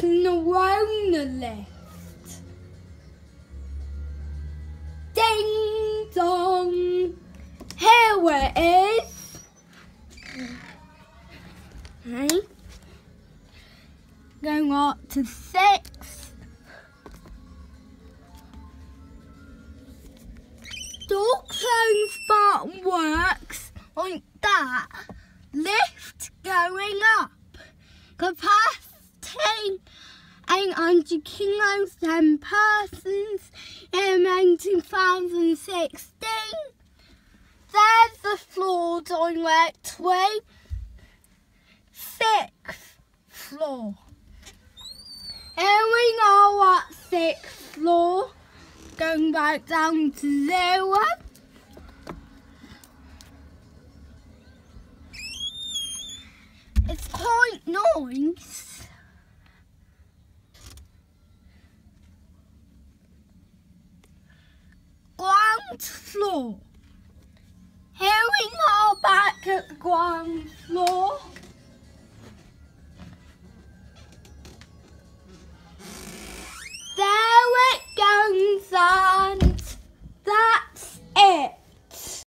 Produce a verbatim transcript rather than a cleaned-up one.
walking around the lift. Ding dong! Here it is. Okay. Going up to six. Door close button works like that. Lift going up. Capacity eight hundred kilos, ten persons in two thousand sixteen. There's the floor directory. Sixth floor. Here we go at sixth floor. Going back down to zero. It's quite nice. Ground floor. Here we go back at the ground floor.